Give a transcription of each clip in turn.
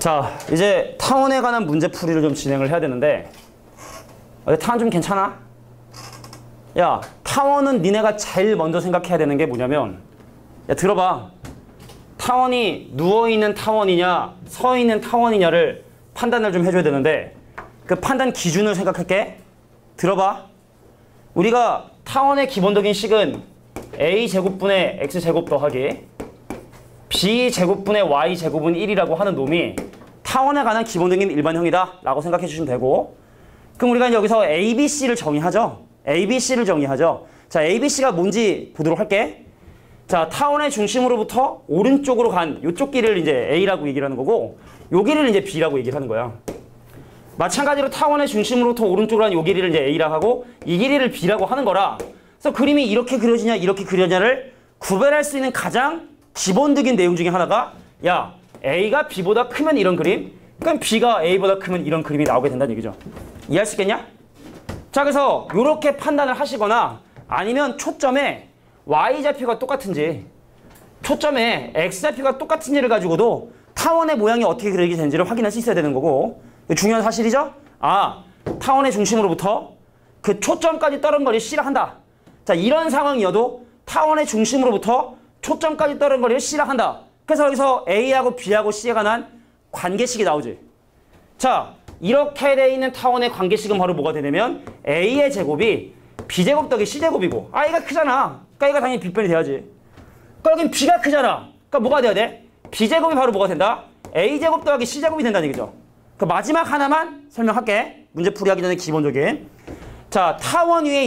자, 이제 타원에 관한 문제풀이를 좀 진행을 해야 되는데 타원 좀 괜찮아? 야, 타원은 니네가 제일 먼저 생각해야 되는 게 뭐냐면 야, 들어봐. 타원이 누워있는 타원이냐 서있는 타원이냐를 판단을 좀 해줘야 되는데 그 판단 기준을 생각할게. 들어봐. 우리가 타원의 기본적인 식은 a제곱분의 x제곱 더하기 b제곱분의 y제곱은 1이라고 하는 놈이 타원에 관한 기본적인 일반형이다 라고 생각해 주시면 되고, 그럼 우리가 여기서 ABC를 정의하죠. ABC를 정의하죠. 자, ABC가 뭔지 보도록 할게. 자, 타원의 중심으로부터 오른쪽으로 간 이쪽 길이를 이제 A라고 얘기를 하는 거고 요 길이를 이제 B라고 얘기를 하는 거야. 마찬가지로 타원의 중심으로부터 오른쪽으로 간 요 길이를 이제 A라고 하고 이 길이를 B라고 하는 거라. 그래서 그림이 이렇게 그려지냐 이렇게 그려지냐를 구별할 수 있는 가장 기본적인 내용 중에 하나가 야, A가 B보다 크면 이런 그림, 그럼 B가 A보다 크면 이런 그림이 나오게 된다는 얘기죠. 이해할 수 있겠냐? 자, 그래서 이렇게 판단을 하시거나 아니면 초점에 Y좌표가 똑같은지 초점에 X좌표가 똑같은지를 가지고도 타원의 모양이 어떻게 그려지게 되는지를 확인할 수 있어야 되는 거고, 중요한 사실이죠? 아, 타원의 중심으로부터 그 초점까지 떨어진 거리를 C라 한다. 자, 이런 상황이어도 타원의 중심으로부터 초점까지 떨어진 거리를 C라 한다. 그래서 여기서 A하고 B하고 C에 관한 관계식이 나오지. 자, 이렇게 돼 있는 타원의 관계식은 바로 뭐가 되냐면 A의 제곱이 B제곱 더하기 C제곱이고, A가 크잖아. 그러니까 A가 당연히 B변이 돼야지. 그러니까 여긴 B가 크잖아. 그러니까 뭐가 돼야 돼? B제곱이 바로 뭐가 된다? A제곱 더하기 C제곱이 된다는 얘기죠. 그 마지막 하나만 설명할게. 문제 풀이하기 전에 기본적인. 자, 타원 위에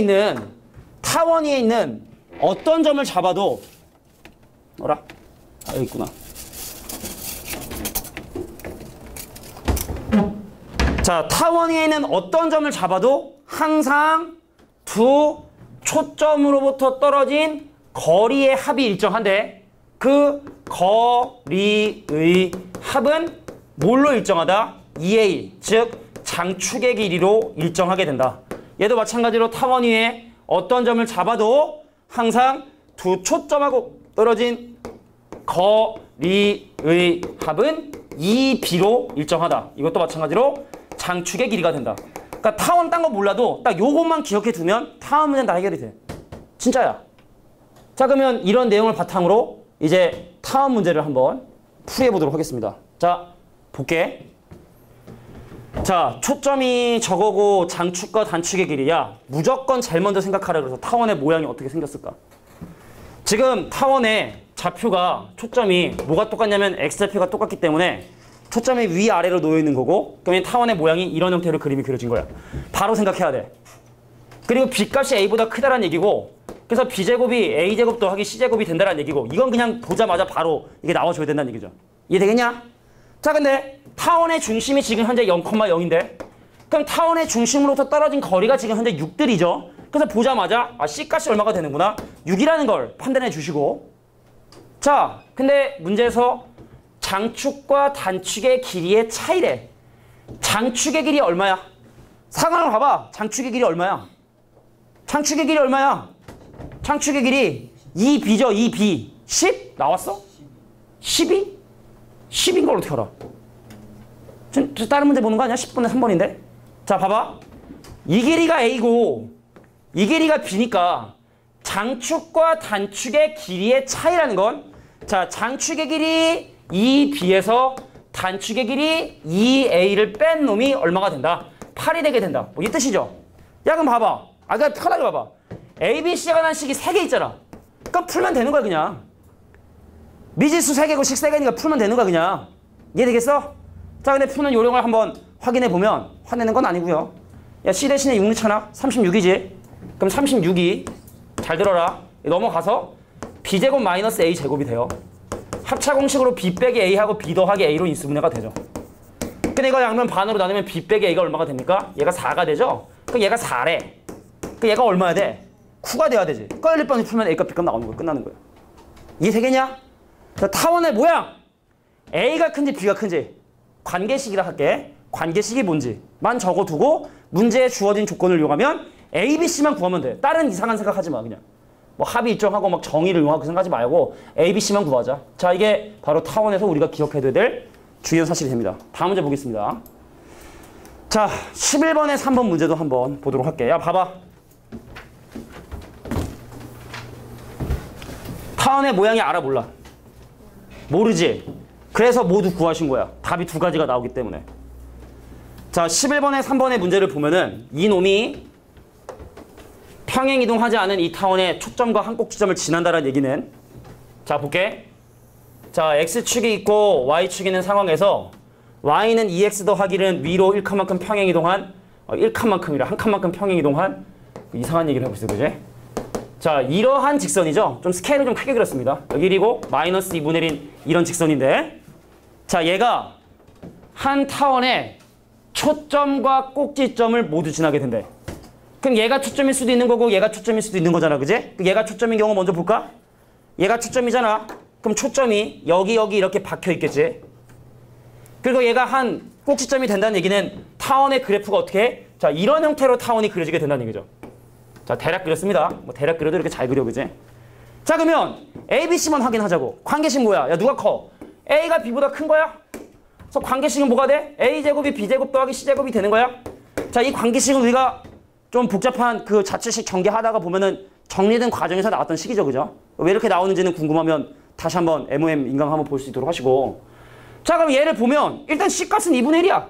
있는 어떤 점을 잡아도 뭐라? 아, 여기 있구나. 자, 타원 위에 있는 어떤 점을 잡아도 항상 두 초점으로부터 떨어진 거리의 합이 일정한데 그 거리의 합은 뭘로 일정하다? 2a, 즉 장축의 길이로 일정하게 된다. 얘도 마찬가지로 타원 위에 어떤 점을 잡아도 항상 두 초점하고 떨어진 거리의 합은 2b로 일정하다. 이것도 마찬가지로 장축의 길이가 된다. 그러니까 타원 딴 거 몰라도 딱 요것만 기억해 두면 타원 문제는 다 해결이 돼. 진짜야. 자, 그러면 이런 내용을 바탕으로 이제 타원 문제를 한번 풀이해 보도록 하겠습니다. 자, 볼게. 자, 초점이 저거고 장축과 단축의 길이야. 무조건 제일 먼저 생각하라 그래서 타원의 모양이 어떻게 생겼을까? 지금 타원의 좌표가 초점이 뭐가 똑같냐면 X좌표가 똑같기 때문에 초점이 위아래로 놓여있는 거고, 그러면 타원의 모양이 이런 형태로 그림이 그려진 거야. 바로 생각해야 돼. 그리고 B값이 A보다 크다라는 얘기고, 그래서 B제곱이 A제곱 더하기 C제곱이 된다라는 얘기고, 이건 그냥 보자마자 바로 이게 나와줘야 된다는 얘기죠. 이해되겠냐? 자, 근데 타원의 중심이 지금 현재 0,0인데 그럼 타원의 중심으로부터 떨어진 거리가 지금 현재 6들이죠. 그래서 보자마자 아, C값이 얼마가 되는구나. 6이라는 걸 판단해 주시고, 자, 근데 문제에서 장축과 단축의 길이의 차이래. 장축의 길이 얼마야? 상황을 봐봐. 장축의 길이 얼마야? 장축의 길이 얼마야? 장축의 길이 2b죠. 2b. 10? 나왔어? 12? 10인 걸 어떻게 알아? 다른 문제 보는 거 아니야? 10분의 3번인데? 자, 봐봐. 이 길이가 A고 이 길이가 B니까 장축과 단축의 길이의 차이라는 건, 자, 장축의 길이 2B에서 단축의 길이 2A를 뺀 놈이 얼마가 된다? 8이 되게 된다. 뭐 이 뜻이죠? 야, 그럼 봐봐. 아, 그냥 편하게 봐봐. ABC가 관한 식이 3개 있잖아. 그럼 풀면 되는 거야, 그냥. 미지수 3개고 식 3개니까 풀면 되는 거야, 그냥. 이해되겠어? 자, 근데 푸는 요령을 한번 확인해 보면, 화내는 건 아니고요. 야, C 대신에 6 넣잖아. 36이지? 그럼 36이 잘 들어라. 넘어가서 B제곱 마이너스 A제곱이 돼요. 합차 공식으로 B 빼기 A하고 B 더하기 A로 인수분해가 되죠. 근데 이거 양면 반으로 나누면 B 빼기 A가 얼마가 됩니까? 얘가 4가 되죠? 그럼 얘가 4래. 그럼 얘가 얼마야 돼? 9가 돼야 되지. 그러니까 1번이 풀면 A값 B값 나오는 거야. 끝나는 거야. 이해되겠냐? 자, 타원의 모양. A가 큰지 B가 큰지 관계식이라 할게. 관계식이 뭔지만 적어두고 문제에 주어진 조건을 이용하면 A, B, C만 구하면 돼. 다른 이상한 생각하지 마. 그냥 뭐 합의 일정하고 막 정의를 이용하고 생각하지 말고 A, B, C만 구하자. 자, 이게 바로 타원에서 우리가 기억해둬야 될 중요한 사실이 됩니다. 다음 문제 보겠습니다. 자, 11번에 3번 문제도 한번 보도록 할게요. 야, 봐봐. 타원의 모양이 알아 몰라? 모르지? 그래서 모두 구하신 거야. 답이 두 가지가 나오기 때문에. 자, 11번에 3번의 문제를 보면은 이놈이 평행이동하지 않은 이 타원의 초점과 한 꼭지점을 지난다는 얘기는, 자, 볼게. 자, x축이 있고 y축이 있는 상황에서 y는 2x 더하기는 위로 1칸만큼 평행이동한 1칸만큼이라 한 칸만큼 평행이동한 이상한 얘기를 하고 있어요. 그지? 자, 이러한 직선이죠. 좀 스케일을 좀 크게 그렸습니다. 여기 1이고 마이너스 2분의 1인 이런 직선인데, 자, 얘가 한 타원의 초점과 꼭지점을 모두 지나게 된대. 그럼 얘가 초점일 수도 있는 거고 얘가 초점일 수도 있는 거잖아. 그지? 얘가 초점인 경우 먼저 볼까? 얘가 초점이잖아. 그럼 초점이 여기 이렇게 박혀 있겠지. 그리고 얘가 한 꼭지점이 된다는 얘기는 타원의 그래프가 어떻게 해? 자, 이런 형태로 타원이 그려지게 된다는 얘기죠. 자, 대략 그렸습니다. 뭐 대략 그려도 이렇게 잘 그려, 그지? 자, 그러면 A, B, C만 확인하자고. 관계식 뭐야? 야, 누가 커? A가 B보다 큰 거야? 그래서 관계식은 뭐가 돼? A제곱이 B제곱 더하기 C제곱이 되는 거야? 자, 이 관계식은 우리가 좀 복잡한 그 자체식 전개하다가 보면은 정리된 과정에서 나왔던 식이죠, 그죠? 왜 이렇게 나오는지는 궁금하면 다시 한번 MOM 인강 한번 볼 수 있도록 하시고. 자, 그럼 얘를 보면 일단 C값은 2분의 1이야.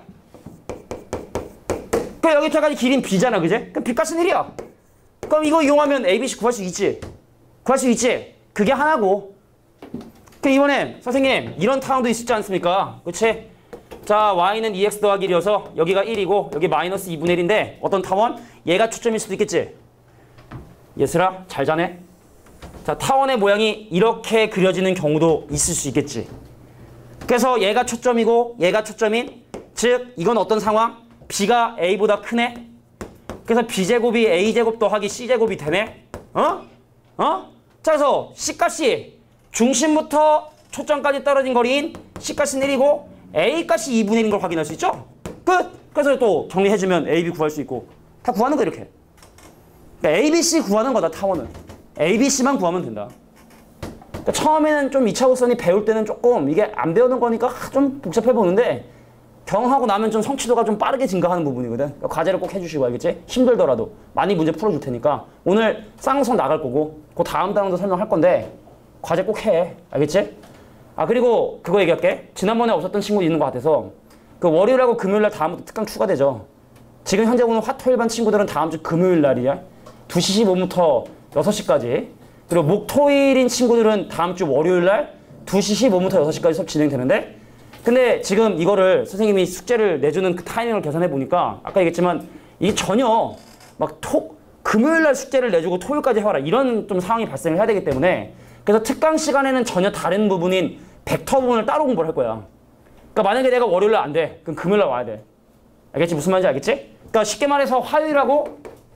그러니까 여기까지 길이는 B잖아, 그지? 그럼 B값은 1이야. 그럼 이거 이용하면 ABC 구할 수 있지? 구할 수 있지? 그게 하나고. 그럼 이번에 선생님 이런 타원도 있었지 않습니까? 그치? 자, y는 2x 더하기 1이어서 여기가 1이고 여기 마이너스 2분의 1인데 어떤 타원? 얘가 초점일 수도 있겠지? 예슬아, 잘 자네? 자, 타원의 모양이 이렇게 그려지는 경우도 있을 수 있겠지. 그래서 얘가 초점이고 얘가 초점인, 즉 이건 어떤 상황? B가 A보다 크네? 그래서 B제곱이 A제곱 더하기 C제곱이 되네? 자, 그래서 C값이 중심부터 초점까지 떨어진 거리인 C값은 1이고 A값이 2분의 1인 걸 확인할 수 있죠? 끝! 그래서 또 정리해주면 A, B 구할 수 있고 다 구하는 거 이렇게. 그러니까 A, B, C 구하는 거다, 타원은. A, B, C만 구하면 된다. 그러니까 처음에는 좀 2차 곡선이 배울 때는 조금 이게 안 배우는 거니까 좀 복잡해 보는데 경험하고 나면 좀 성취도가 좀 빠르게 증가하는 부분이거든. 그러니까 과제를 꼭 해주시고, 알겠지? 힘들더라도 많이 문제 풀어줄 테니까 오늘 쌍선 나갈 거고 그 다음 단원도 설명할 건데 과제 꼭 해. 알겠지? 아, 그리고 그거 얘기할게. 지난번에 없었던 친구 있는 것 같아서 그 월요일하고 금요일날 다음부터 특강 추가되죠. 지금 현재 오는 화토일반 친구들은 다음 주 금요일 날이야. 2시 15분부터 6시까지. 그리고 목토일인 친구들은 다음 주 월요일 날 2시 15분부터 6시까지 수업 진행되는데, 근데 지금 이거를 선생님이 숙제를 내주는 그 타이밍을 계산해 보니까 아까 얘기했지만 이게 전혀 막 금요일 날 숙제를 내주고 토요일까지 해와라 이런 좀 상황이 발생을 해야 되기 때문에, 그래서 특강 시간에는 전혀 다른 부분인 벡터 부분을 따로 공부를 할 거야. 그러니까 만약에 내가 월요일 날 안 돼. 그럼 금요일 날 와야 돼. 알겠지? 무슨 말인지 알겠지? 그러니까 쉽게 말해서 화요일하고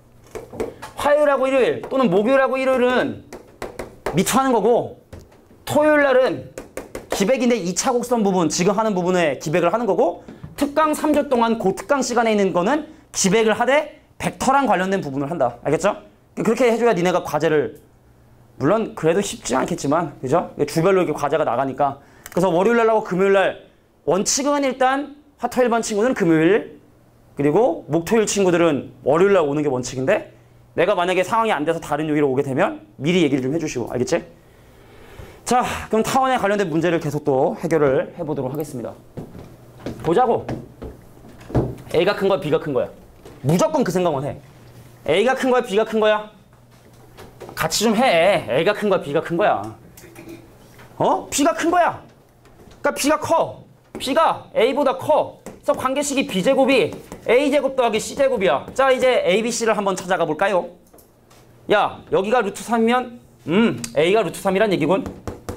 일요일 또는 목요일하고 일요일은 미투하는 거고, 토요일 날은 기백인데 2차 곡선 부분, 지금 하는 부분에 기백을 하는 거고, 특강 3주 동안 그 특강 시간에 있는 거는 기백을 하되 벡터랑 관련된 부분을 한다. 알겠죠? 그렇게 해줘야 니네가 과제를, 물론 그래도 쉽지 않겠지만, 그죠? 주별로 이렇게 과제가 나가니까. 그래서 월요일 날하고 금요일 날 원칙은 일단 화토일반 친구들은 금요일, 그리고 목토일 친구들은 월요일 날 오는 게 원칙인데, 내가 만약에 상황이 안 돼서 다른 요일에 오게 되면 미리 얘기를 좀 해주시고, 알겠지? 자, 그럼 타원에 관련된 문제를 계속 또 해결을 해보도록 하겠습니다. 보자고. A가 큰 거야, B가 큰 거야? 무조건 그 생각만 해. A가 큰 거야, B가 큰 거야? 같이 좀 해. A가 큰 거야, B가 큰 거야? B가 큰 거야. 그러니까 B가 커. B가 A보다 커. 그래서 관계식이 B제곱이 A제곱 더하기 C제곱이야. 자, 이제 A, B, C를 한번 찾아가 볼까요? 야, 여기가 루트 3이면 A가 루트 3이란 얘기군.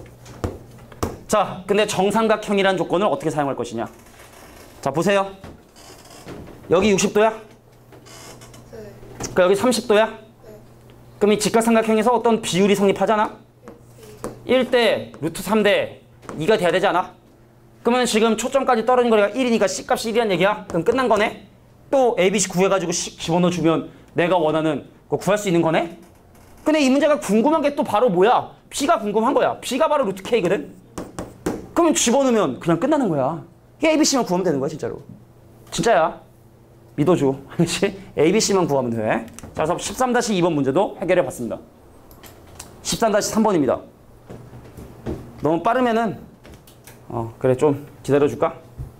자, 근데 정삼각형이란 조건을 어떻게 사용할 것이냐? 자, 보세요. 여기 60도야? 네. 그러니까 여기 30도야? 네. 그럼 이 직각삼각형에서 어떤 비율이 성립하잖아? 1대 루트 3대 2가 돼야 되지 않아? 그러면 지금 초점까지 떨어진 거리가 1이니까 C값이 1이란 얘기야? 그럼 끝난 거네? 또 ABC 구해가지고 집어넣어주면 내가 원하는 거 구할 수 있는 거네? 근데 이 문제가 궁금한 게 또 바로 뭐야? B가 궁금한 거야. B가 바로 루트 K거든? 그러면 집어넣으면 그냥 끝나는 거야. ABC만 구하면 되는 거야 진짜로. 진짜야. 믿어줘. 알겠지? ABC만 구하면 돼. 자, 그래서 13-2번 문제도 해결해 봤습니다. 13-3번입니다. 너무 빠르면은 그래 좀 기다려줄까?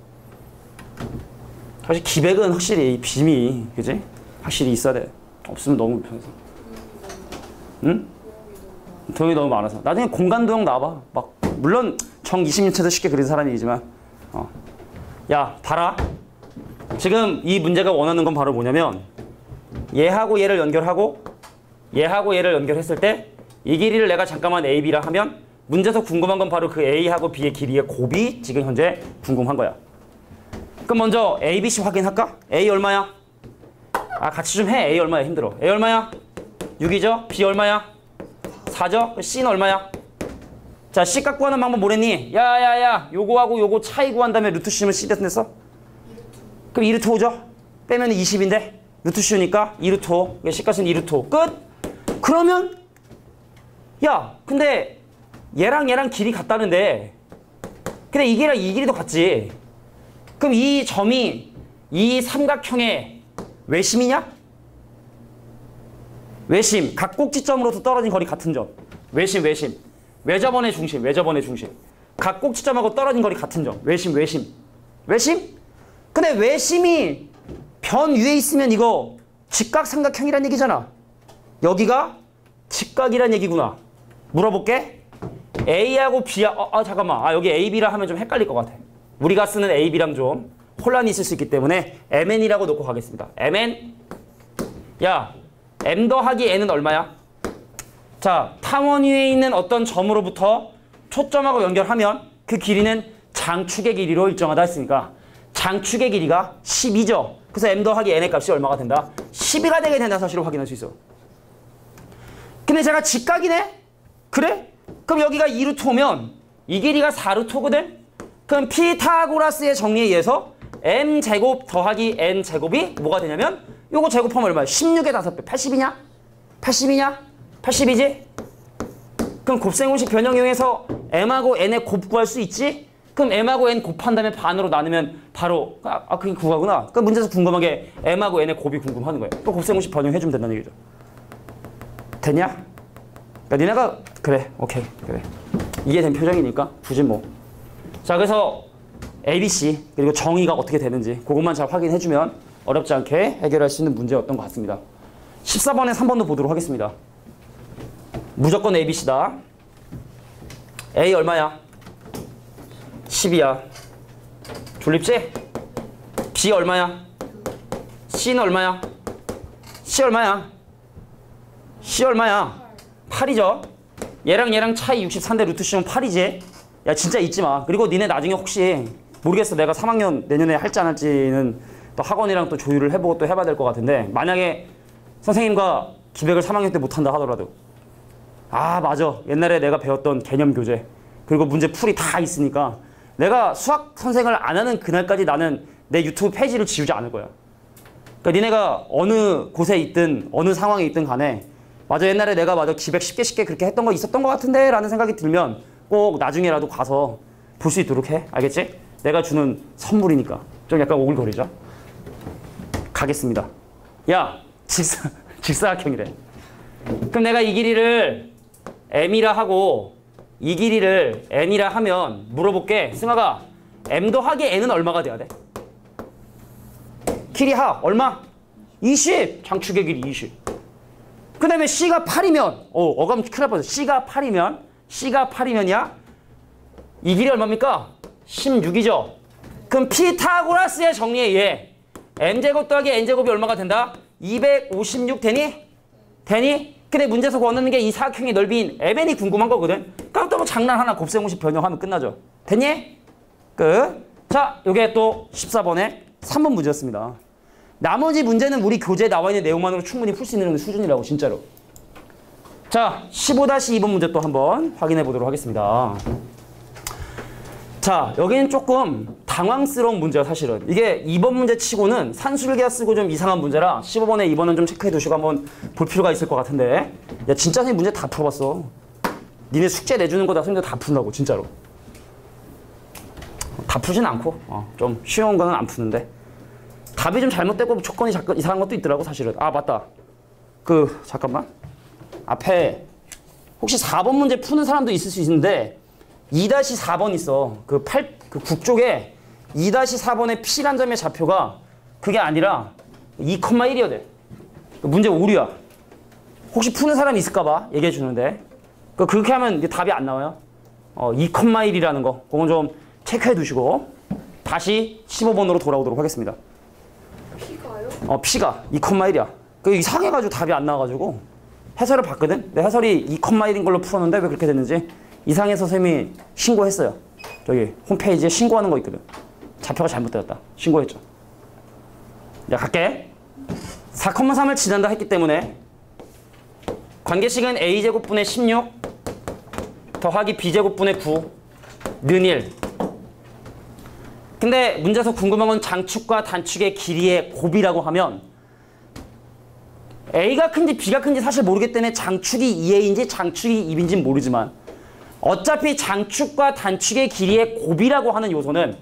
사실 기백은 확실히 빔이 그지? 확실히 있어야 돼. 없으면 너무 불편해서. 응? 도형이 너무 많아서. 나중에 공간 도형 나와봐. 막 물론 정 20년째도 쉽게 그린 사람이지만 야 봐라. 지금 이 문제가 원하는 건 바로 뭐냐면 얘하고 얘를 연결하고 얘하고 얘를 연결했을 때 이 길이를 내가 잠깐만 A, B라 하면 문제에서 궁금한 건 바로 그 A하고 B의 길이의 곱이 지금 현재 궁금한 거야. 그럼 먼저 A, B, C 확인할까? A 얼마야? 같이 좀 해. A 얼마야? 힘들어. A 얼마야? 6이죠? B 얼마야? 4죠? C는 얼마야? 자, C 값 구하는 방법 뭐랬니? 야야야 요거하고 요거 차이 구한 다음에 루트 C면 C 됐어? 그럼 2루트 5죠? 빼면 20인데 루트 C니까 2루트 5. C 값은 2루트 5. 끝? 그러면 야 근데 얘랑 길이 같다는데 근데 이 길이랑 이 길이도 같지. 그럼 이 점이 이 삼각형의 외심이냐? 외심. 각 꼭지점으로부터 떨어진 거리 같은 점. 외심. 외접원의 중심. 각 꼭지점하고 떨어진 거리 같은 점. 외심. 근데 외심이 변 위에 있으면 이거 직각삼각형이란 얘기잖아. 여기가 직각이란 얘기구나. 물어볼게. A하고 B하 잠깐만. 여기 A, B라 하면 좀 헷갈릴 것 같아. 우리가 쓰는 A, B랑 좀 혼란이 있을 수 있기 때문에 MN이라고 놓고 가겠습니다. MN. 야, M 더하기 N은 얼마야? 자, 타원 위에 있는 어떤 점으로부터 초점하고 연결하면 그 길이는 장축의 길이로 일정하다 했으니까 장축의 길이가 12죠. 그래서 M 더하기 N의 값이 얼마가 된다? 12가 되게 된다는 사실을 확인할 수 있어. 근데 제가 직각이네? 그래? 그럼 여기가 2루트 5면 이 길이가 4루트 5거든? 그럼 피타고라스의 정리에 의해서 m제곱 더하기 n제곱이 뭐가 되냐면 요거 제곱하면 얼마야? 16의 5배. 80이냐? 80이지? 그럼 곱셈공식 변형 이용해서 m하고 n의 곱 구할 수 있지? 그럼 m하고 n 곱한 다음에 반으로 나누면 바로 그게 구하구나. 그럼 문제에서 궁금한 게 m하고 n의 곱이 궁금하는 거예요. 또 곱셈공식 변형해주면 된다는 얘기죠. 됐냐? 그러니까 니네가 그래 오케이 그래 이해된 표정이니까 굳이 뭐. 자 그래서 ABC 그리고 정의가 어떻게 되는지 그것만 잘 확인해주면 어렵지 않게 해결할 수 있는 문제였던 것 같습니다. 14번에 3번도 보도록 하겠습니다. 무조건 ABC다. A 얼마야? 10이야. 졸립지? B 얼마야? C는 얼마야? C 얼마야? 8이죠. 얘랑 차이 64인데 루트 C면 8이지. 야 진짜 잊지 마. 그리고 니네 나중에 혹시 모르겠어. 내가 3학년 내년에 할지 안 할지는 또 학원이랑 또 조율을 해보고 또 해봐야 될 것 같은데 만약에 선생님과 기백을 3학년 때 못한다 하더라도 맞아. 옛날에 내가 배웠던 개념 교재 그리고 문제 풀이 다 있으니까 내가 수학 선생을 안 하는 그날까지 나는 내 유튜브 페이지를 지우지 않을 거야. 그러니까 니네가 어느 곳에 있든 어느 상황에 있든 간에 맞아 옛날에 내가 기백 쉽게 그렇게 했던 거 있었던 것 같은데 라는 생각이 들면 꼭 나중에라도 가서 볼 수 있도록 해. 알겠지? 내가 주는 선물이니까 좀 약간 오글거리죠? 가겠습니다. 야 직사각형이래. 그럼 내가 이 길이를 m이라 하고 이 길이를 n이라 하면 물어볼게. 승아가 m 더하기 n은 얼마가 돼야 돼? 길이 합 얼마? 20. 장축의 길이 20. 그 다음에 C가 8이면 어감 큰일 날 뻔했어. C가 8이면이야? 이 길이 얼마입니까? 16이죠. 그럼 피타고라스의 정리에 의해 n제곱 더하기 n제곱이 얼마가 된다? 256 되니? 근데 문제에서 원하는 게 이 사각형의 넓이인 MN이 궁금한 거거든. 그럼 또 뭐 장난 하나 곱셈공식 변형하면 끝나죠. 됐니? 끝. 자, 요게 또 14번의 3번 문제였습니다. 나머지 문제는 우리 교재에 나와 있는 내용만으로 충분히 풀 수 있는 수준이라고 진짜로. 자, 15-2번 문제 또 한번 확인해 보도록 하겠습니다. 자, 여기는 조금 당황스러운 문제야 사실은. 이게 2번 문제 치고는 산술계야 쓰고 좀 이상한 문제라 15번에 2번은 좀 체크해 두시고 한번 볼 필요가 있을 것 같은데 야 진짜 선생님 문제 다 풀어봤어. 니네 숙제 내주는 거 다 선생님들 다 푼다고 진짜로. 다 푸진 않고 좀 쉬운 거는 안 푸는데 답이 좀 잘못되고 조건이 이상한 것도 있더라고 사실은. 아 맞다. 잠깐만. 앞에 혹시 4번 문제 푸는 사람도 있을 수 있는데 2-4번 있어. 그 국쪽에 2-4번의 P란 점의 좌표가 그게 아니라 2,1이어야 돼. 문제 오류야. 혹시 푸는 사람이 있을까봐 얘기해 주는데 그렇게 하면 이제 답이 안 나와요. 2,1이라는 거 그건 좀 체크해 두시고 다시 15번으로 돌아오도록 하겠습니다. P가요? P가 2,1이야. 이상해가지고 답이 안 나와가지고 해설을 봤거든. 내 해설이 2,1인 걸로 풀었는데 왜 그렇게 됐는지 이상해서 선생님이 신고했어요. 저기 홈페이지에 신고하는 거 있거든. 좌표가 잘못되었다. 신고했죠. 야 갈게. 4,3을 지난다 했기 때문에 관계식은 a제곱분의 16 더하기 b제곱분의 9 는 1. 근데 문제에서 궁금한 건 장축과 단축의 길이의 곱이라고 하면 A가 큰지 B가 큰지 사실 모르기 때문에 장축이 2A인지 장축이 2B인지는 모르지만 어차피 장축과 단축의 길이의 곱이라고 하는 요소는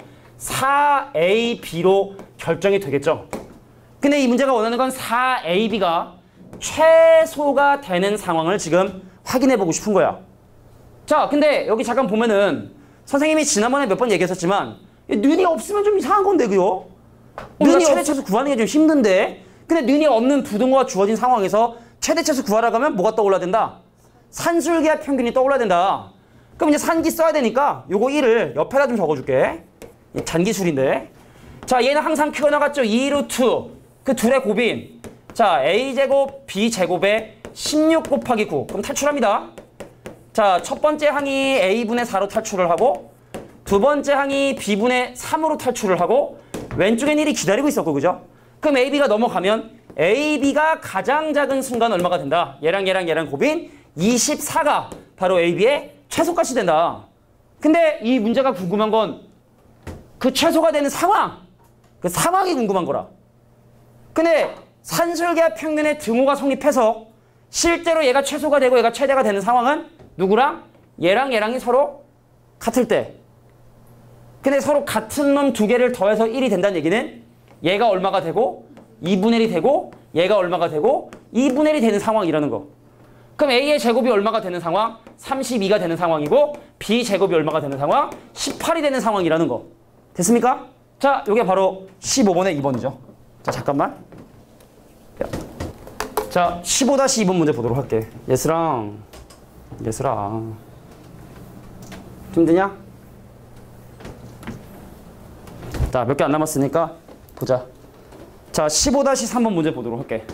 4AB로 결정이 되겠죠. 근데 이 문제가 원하는 건 4AB가 최소가 되는 상황을 지금 확인해 보고 싶은 거야. 자, 근데 여기 잠깐 보면은 선생님이 지난번에 몇 번 얘기했었지만 는이 없으면 좀 이상한 건데 그요? 는이 최대차수 구하는 게 좀 힘든데 근데 는이 없는 부등호가 주어진 상황에서 최대차수 구하라고 하면 뭐가 떠올라야 된다? 산술기하 평균이 떠올라야 된다. 그럼 이제 산기 써야 되니까 요거 1을 옆에다 좀 적어줄게. 잔기술인데 자 얘는 항상 키워나갔죠. 2루트 그 둘의 곱인 자 a제곱 b제곱에 16 곱하기 9 그럼 탈출합니다. 자 첫 번째 항이 a분의 4로 탈출을 하고 두 번째 항이 b분의 3으로 탈출을 하고 왼쪽엔 1이 기다리고 있었고 그죠? 그럼 AB가 넘어가면 AB가 가장 작은 순간 얼마가 된다? 얘랑 곱인 24가 바로 AB의 최소값이 된다. 근데 이 문제가 궁금한 건 그 최소가 되는 상황! 그 상황이 궁금한 거라. 근데 산술기하 평균의 등호가 성립해서 실제로 얘가 최소가 되고 얘가 최대가 되는 상황은 누구랑? 얘랑이 서로 같을 때. 근데 서로 같은 놈 두 개를 더해서 1이 된다는 얘기는 얘가 얼마가 되고 2분의 1이 되고 얘가 얼마가 되고 2분의 1이 되는 상황이라는 거. 그럼 A의 제곱이 얼마가 되는 상황? 32가 되는 상황이고 B 제곱이 얼마가 되는 상황? 18이 되는 상황이라는 거. 됐습니까? 자, 이게 바로 15번의 2번이죠. 자, 잠깐만. 자, 15-2번 문제 보도록 할게. 예슬아. 힘드냐? 자, 몇 개 안 남았으니까 보자. 자, 15-3번 문제 보도록 할게.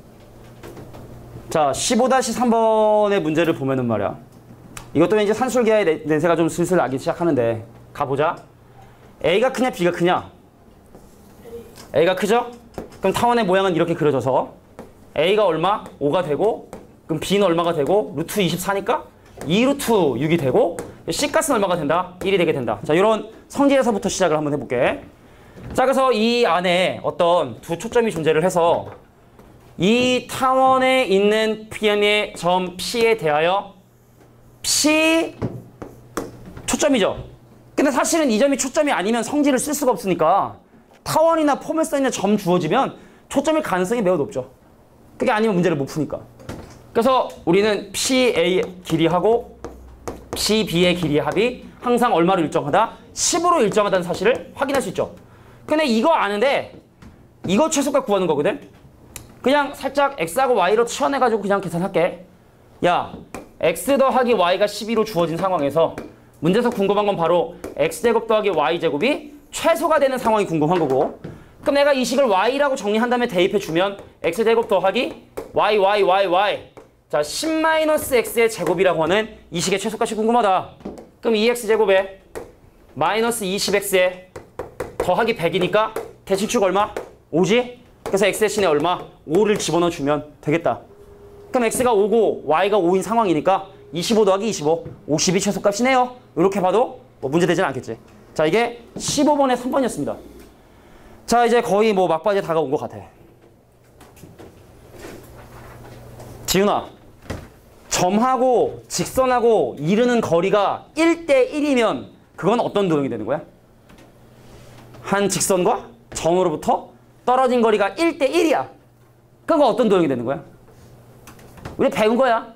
자, 15-3번의 문제를 보면은 말이야. 이것도 이제 산술기하의 냄새가 좀 슬슬 나기 시작하는데 가보자. A가 크냐 B가 크냐? A가 크죠? 그럼 타원의 모양은 이렇게 그려져서 A가 얼마? 5가 되고 그럼 B는 얼마가 되고 루트 24니까 2루트 6이 되고 C값은 얼마가 된다? 1이 되게 된다. 자, 이런 성질에서부터 시작을 한번 해볼게. 자, 그래서 이 안에 어떤 두 초점이 존재를 해서 이 타원에 있는 P의 점 P에 대하여 P 초점이죠. 근데 사실은 이 점이 초점이 아니면 성질을 쓸 수가 없으니까 타원이나 폼에 써있는 점 주어지면 초점일 가능성이 매우 높죠. 그게 아니면 문제를 못 푸니까. 그래서 우리는 PA 길이하고 PB의 길이의 합이 항상 얼마로 일정하다? 10으로 일정하다는 사실을 확인할 수 있죠. 근데 이거 아는데 이거 최소값 구하는 거거든? 그냥 살짝 x하고 y로 치환해가지고 그냥 계산할게. 야, x 더하기 y가 12로 주어진 상황에서 문제에서 궁금한 건 바로 x제곱 더하기 y제곱이 최소가 되는 상황이 궁금한 거고 그럼 내가 이 식을 y라고 정리한 다음에 대입해주면 x제곱 더하기 y 자, 10-x의 제곱이라고 하는 이 식의 최소값이 궁금하다. 그럼 2x제곱에 마이너스 20x에 더하기 100이니까 대칭축 얼마? 5지? 그래서 x 대신에 얼마? 5를 집어넣어주면 되겠다. 그럼 x가 5고 y가 5인 상황이니까 25 더하기 25, 50이 최소값이네요. 이렇게 봐도 뭐 문제되지는 않겠지. 자, 이게 15번의 3번이었습니다. 자, 이제 거의 뭐 막바지에 다가온 것 같아. 지훈아, 점하고 직선하고 이르는 거리가 1대1이면 그건 어떤 도형이 되는 거야? 한 직선과 점으로부터 떨어진 거리가 1대 1이야. 그건 어떤 도형이 되는 거야? 우리 배운 거야.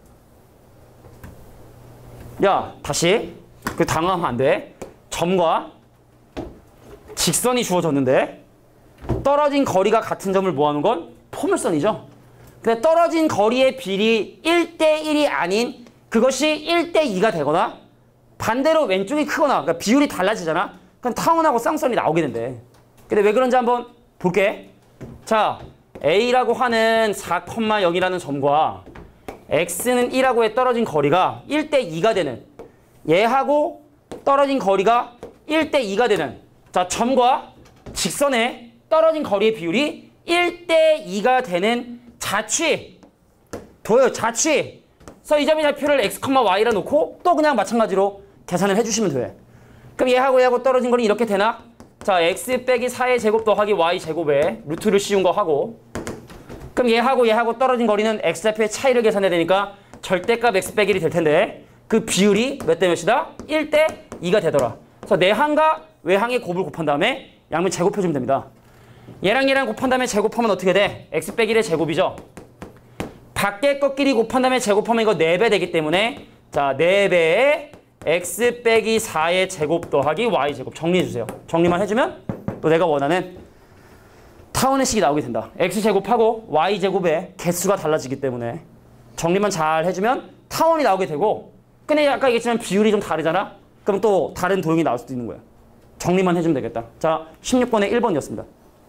야, 다시. 그 당황하면 안 돼. 점과 직선이 주어졌는데 떨어진 거리가 같은 점을 모아놓은 건 포물선이죠. 근데 떨어진 거리의 비리 1대 1이 아닌 그것이 1대 2가 되거나 반대로 왼쪽이 크거나 그러니까 비율이 달라지잖아. 그럼 타원하고 쌍선이 나오게 된대. 근데 왜 그런지 한번 볼게. 자, A라고 하는 4,0이라는 점과 X는 1하고 의 떨어진 거리가 1대 2가 되는 얘하고 떨어진 거리가 1대 2가 되는 자, 점과 직선의 떨어진 거리의 비율이 1대 2가 되는 자취 보여요. 자취. 그래서 이 점의 좌표를 x, y라 놓고 또 그냥 마찬가지로 계산을 해주시면 돼. 그럼 얘하고 떨어진 거리 이렇게 되나? 자, x 빼기 4의 제곱 더하기 y 제곱에 루트를 씌운 거 하고 그럼 얘하고 떨어진 거리는 x좌표의 차이를 계산해야 되니까 절대값 x 빼기 1이 될 텐데 그 비율이 몇 대 몇이다? 1대 2가 되더라. 그래서 내항과 외항의 곱을 곱한 다음에 양면 제곱해주면 됩니다. 얘랑 곱한 다음에 제곱하면 어떻게 돼? x 빼기 1의 제곱이죠. 밖에 것끼리 곱한 다음에 제곱하면 이거 4배 되기 때문에 자 4배에 x 빼기 4의 제곱 더하기 y 제곱 정리해주세요. 정리만 해주면 또 내가 원하는 타원의 식이 나오게 된다. x 제곱하고 y 제곱의 개수가 달라지기 때문에 정리만 잘 해주면 타원이 나오게 되고 근데 아까 얘기했지만 비율이 좀 다르잖아? 그럼 또 다른 도형이 나올 수도 있는 거야. 정리만 해주면 되겠다. 자, 16번에 1번이었습니다.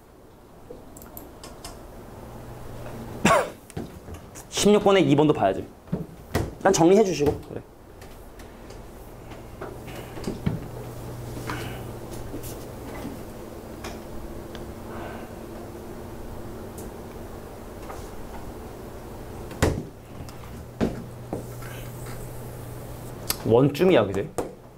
16번에 2번도 봐야지. 일단 정리해 주시고 그래. 원쯤이야, 그지?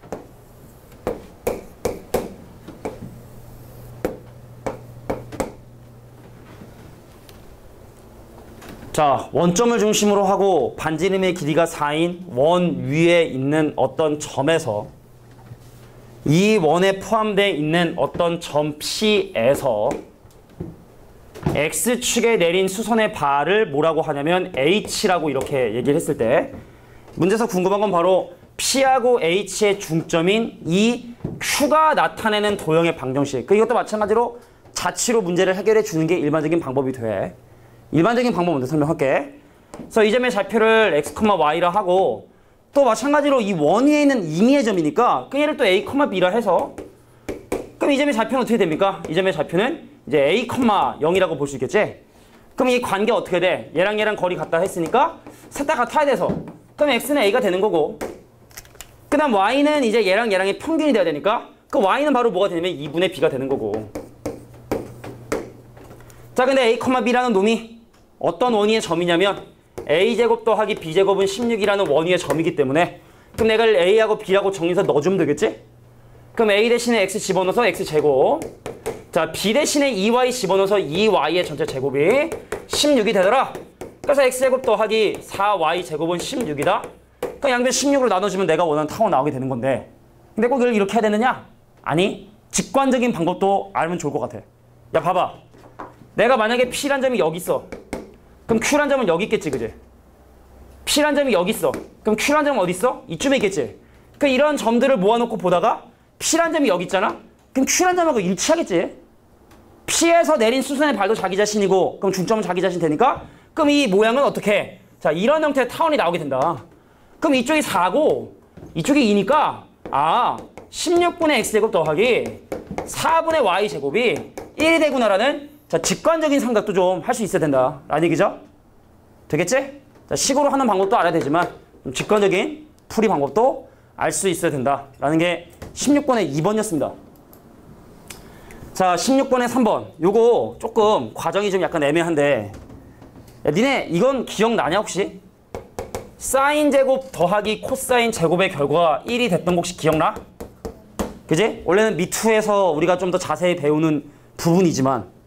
자, 원점을 중심으로 하고 반지름의 길이가 4인 원 위에 있는 어떤 점에서 이 원에 포함되어 있는 어떤 점 P에서 X축에 내린 수선의 바를 뭐라고 하냐면 H라고 이렇게 얘기를 했을 때 문제에서 궁금한 건 바로 P하고 H의 중점인 이 Q가 나타내는 도형의 방정식. 이것도 마찬가지로 자취로 문제를 해결해 주는 게 일반적인 방법이 돼. 일반적인 방법 먼저 설명할게. 그래서 이 점의 좌표를 x, y라 하고 또 마찬가지로 이 원 위에 있는 임의의 점이니까 그 얘를 또 a, b라 해서 그럼 이 점의 좌표는 어떻게 됩니까? 이 점의 좌표는 이제 a, 0이라고 볼 수 있겠지? 그럼 이 관계 어떻게 돼? 얘랑 거리 같다 했으니까 셋 다 같아야 돼서 그럼 x는 a가 되는 거고 그 다음 y는 이제 얘랑의 평균이 돼야 되니까 그 y는 바로 뭐가 되냐면 2분의 b가 되는 거고 자 근데 a, b라는 놈이 어떤 원위의 점이냐면 a제곱 더하기 b제곱은 16이라는 원위의 점이기 때문에 그럼 내가 a하고 b라고 정리해서 넣어주면 되겠지? 그럼 a 대신에 x 집어넣어서 x제곱 자 b 대신에 2y 집어넣어서 2y의 전체 제곱이 16이 되더라. 그래서 x제곱 더하기 4y제곱은 16이다. 그럼 양변 16으로 나눠주면 내가 원하는 타원 나오게 되는 건데 근데 꼭 이걸 이렇게 해야 되느냐? 아니 직관적인 방법도 알면 좋을 것 같아. 야 봐봐. 내가 만약에 P란 점이 여기 있어. 그럼 Q란 점은 여기 있겠지, 그지? P란 점이 여기 있어. 그럼 Q란 점은 어디 있어? 이쯤에 있겠지. 그 이런 점들을 모아놓고 보다가 P란 점이 여기 있잖아? 그럼 Q란 점하고 일치하겠지? P에서 내린 수선의 발도 자기 자신이고 그럼 중점은 자기 자신 되니까 그럼 이 모양은 어떻게 해? 자, 이런 형태의 타원이 나오게 된다. 그럼 이쪽이 4고 이쪽이 2니까 16분의 x제곱 더하기 4분의 y제곱이 1이 되구나라는 자, 직관적인 생각도 좀 할 수 있어야 된다. 라는 얘기죠? 되겠지? 자, 식으로 하는 방법도 알아야 되지만 좀 직관적인 풀이 방법도 알 수 있어야 된다. 라는 게 16번의 2번이었습니다. 자, 16번의 3번. 요거 조금 과정이 좀 약간 애매한데 야, 니네 이건 기억나냐 혹시? 사인 제곱 더하기 코사인 제곱의 결과가 1이 됐던 거 혹시 기억나? 그지? 원래는 미투에서 우리가 좀 더 자세히 배우는 부분이지만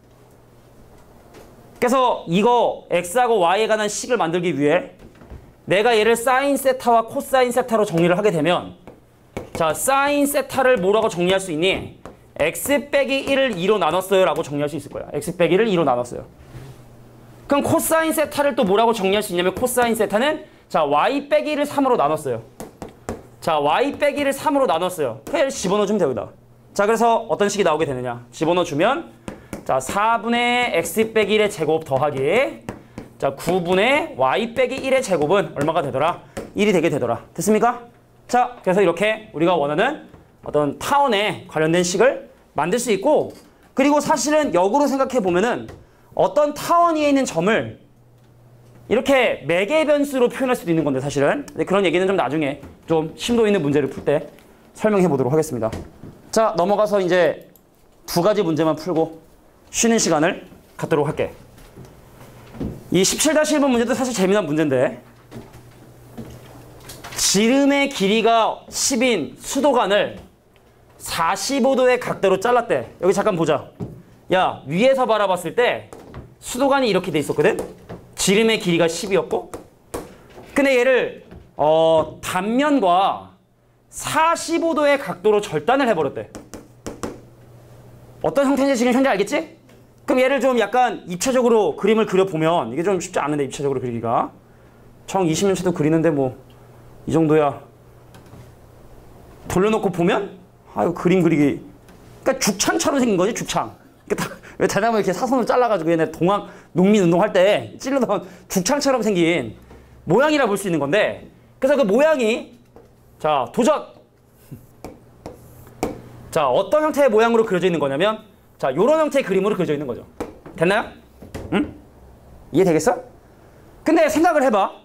그래서 이거 x하고 y에 관한 식을 만들기 위해 내가 얘를 사인 세타와 코사인 세타로 정리를 하게 되면 자 사인 세타를 뭐라고 정리할 수 있니? x 빼기 1을 2로 나눴어요 라고 정리할 수 있을 거야. x 빼기 1을 2로 나눴어요. 그럼 코사인 세타를 또 뭐라고 정리할 수 있냐면 코사인 세타는 자 y 빼기 1을 3으로 나눴어요. 자 y 빼기 1을 3으로 나눴어요. 그냥 집어넣어주면 돼요. 여기다. 자 그래서 어떤 식이 나오게 되느냐. 집어넣어주면 자 4분의 x 빼기 1의 제곱 더하기 자 9분의 y 빼기 1의 제곱은 얼마가 되더라? 1이 되게 되더라. 됐습니까? 자 그래서 이렇게 우리가 원하는 어떤 타원에 관련된 식을 만들 수 있고 그리고 사실은 역으로 생각해 보면은 어떤 타원 위에 있는 점을 이렇게 매개 변수로 표현할 수도 있는 건데 사실은 근데 그런 얘기는 좀 나중에 좀 심도 있는 문제를 풀 때 설명해 보도록 하겠습니다. 자 넘어가서 이제 두 가지 문제만 풀고 쉬는 시간을 갖도록 할게. 이 17-1번 문제도 사실 재미난 문제인데 지름의 길이가 10인 수도관을 45도의 각도로 잘랐대. 여기 잠깐 보자. 야 위에서 바라봤을 때 수도관이 이렇게 돼 있었거든. 지름의 길이가 10이었고 근데 얘를 단면과 45도의 각도로 절단을 해버렸대. 어떤 형태인지 지금 현재 알겠지? 그럼 얘를 좀 약간 입체적으로 그림을 그려보면 이게 좀 쉽지 않은데 입체적으로 그리기가 정 20년치도 그리는데 뭐 이 정도야. 돌려놓고 보면 아유 그림 그리기 그러니까 죽창처럼 생긴 거지 죽창. 그러니까 왜 대나무 이렇게 사선으로 잘라가지고 얘네 농민 운동할 때 찔러놓은 죽창처럼 생긴 모양이라 볼 수 있는 건데 그래서 그 모양이 자 도전 자 어떤 형태의 모양으로 그려져 있는 거냐면 자 요런 형태의 그림으로 그려져 있는 거죠. 됐나요? 응? 이해되겠어? 근데 생각을 해봐.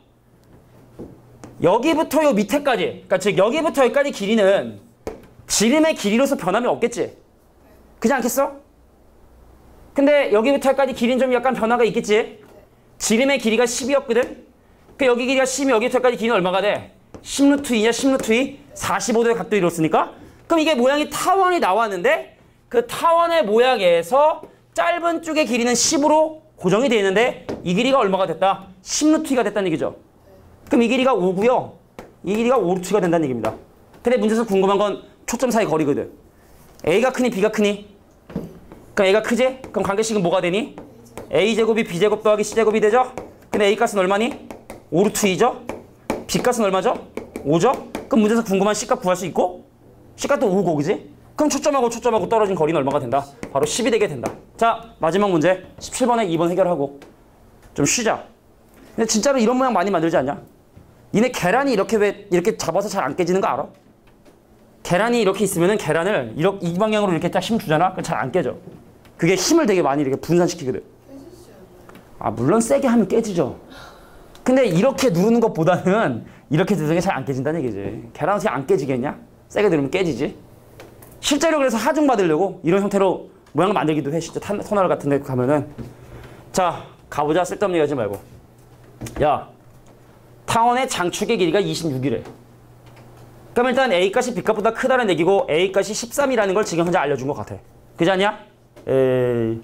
여기부터 요 밑에까지 그러니까 즉 여기부터 여기까지 길이는 지름의 길이로서 변함이 없겠지. 그렇지 않겠어? 근데 여기부터 여기까지 길이는 좀 약간 변화가 있겠지. 지름의 길이가 10이었거든. 그 여기 길이가 10이면 여기부터 여기까지 길이는 얼마가 돼? 10루트 2냐 10루트 2? 45도의 각도 이뤘으니까 그럼 이게 모양이 타원이 나왔는데 그 타원의 모양에서 짧은 쪽의 길이는 10으로 고정이 되어 있는데 이 길이가 얼마가 됐다? 10루트 2가 됐다는 얘기죠. 그럼 이 길이가 5고요. 이 길이가 5루트 2가 된다는 얘기입니다. 근데 문제에서 궁금한 건 초점 사이 거리거든. A가 크니 B가 크니? 그럼 A가 크지? 그럼 관계식은 뭐가 되니? A제곱이 B제곱 더하기 C제곱이 되죠? 근데 A값은 얼마니? 5루트 2죠? B값은 얼마죠? 5죠? 그럼 문제에서 궁금한 C값 구할 수 있고 C값도 5고 그지? 그럼 초점하고 떨어진 거리는 얼마가 된다? 바로 10이 되게 된다. 자 마지막 문제 17번에 2번 해결하고 좀 쉬자. 근데 진짜로 이런 모양 많이 만들지 않냐? 니네 계란이 이렇게 왜 이렇게 잡아서 잘 안 깨지는 거 알아? 계란이 이렇게 있으면은 계란을 이 방향으로 이렇게 딱 힘 주잖아? 그럼 잘 안 깨져. 그게 힘을 되게 많이 이렇게 분산시키거든. 아 물론 세게 하면 깨지죠. 근데 이렇게 누르는 것보다는 이렇게 누르는 게 잘 안 깨진다는 얘기지. 계란 어떻게 안 깨지겠냐? 세게 누르면 깨지지. 실제로 그래서 하중 받으려고 이런 형태로 모양을 만들기도 해. 진짜 터널 같은 데 가면은. 자 가보자. 쓸데없는 얘기 하지 말고. 야 타원의 장축의 길이가 26이래. 그럼 일단 A값이 B값보다 크다는 얘기고 A값이 13이라는 걸 지금 현재 알려준 것 같아. 그지 않냐? 에이.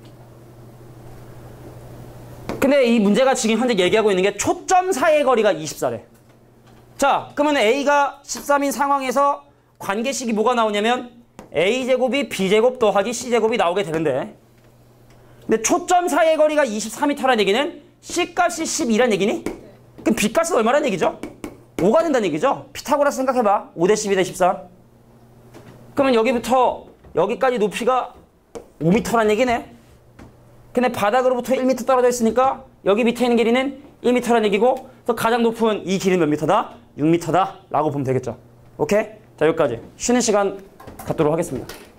근데 이 문제가 지금 현재 얘기하고 있는 게 초점 사이의 거리가 24래. 자 그러면 A가 13인 상황에서 관계식이 뭐가 나오냐면 A제곱이 B제곱 더하기 C제곱이 나오게 되는데 근데 초점 사이의 거리가 24m라는 얘기는 C값이 12란 얘기니? 그럼 B값은 얼마란 얘기죠? 5가 된다는 얘기죠? 피타고라스 생각해봐. 5 대 12 대 13. 그러면 여기부터 여기까지 높이가 5m란 얘기네. 근데 바닥으로부터 1m 떨어져 있으니까 여기 밑에 있는 길이는 1m란 얘기고 그래서 가장 높은 이 길이는 몇 m다? 6m다 라고 보면 되겠죠. 오케이? 자 여기까지 쉬는 시간 갖도록 하겠습니다.